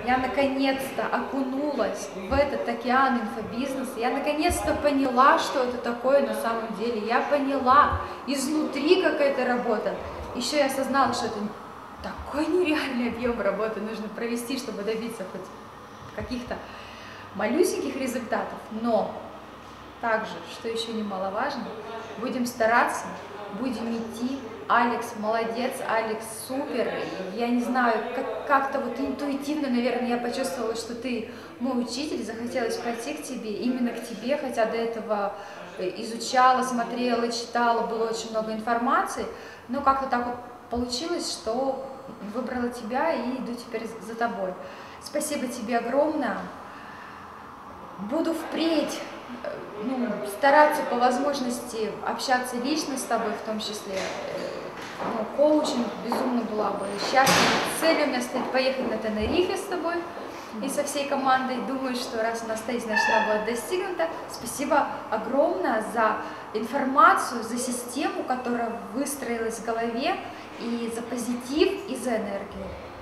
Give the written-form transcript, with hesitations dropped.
Я наконец-то окунулась в этот океан инфобизнеса, я наконец-то поняла, что это такое на самом деле, я поняла изнутри, как это работает. Еще я осознала, что это такой нереальный объем работы нужно провести, чтобы добиться хоть каких-то малюсеньких результатов, но также, что еще немаловажно, будем стараться, будем идти. Алекс молодец, Алекс супер. Я не знаю, как-то вот интуитивно, наверное, я почувствовала, что ты мой учитель, захотелось пройти к тебе, именно к тебе, хотя до этого изучала, смотрела, читала, было очень много информации, но как-то так вот получилось, что выбрала тебя и иду теперь за тобой. Спасибо тебе огромное. Буду впредь стараться по возможности общаться лично с тобой, в том числе. Коучинг безумно была бы счастлива. Цель у меня стоит поехать на Тенерифе с тобой и со всей командой. Думаю, что раз у нас стоит, значит, она будет достигнута. Спасибо огромное за информацию, за систему, которая выстроилась в голове, и за позитив, и за энергию.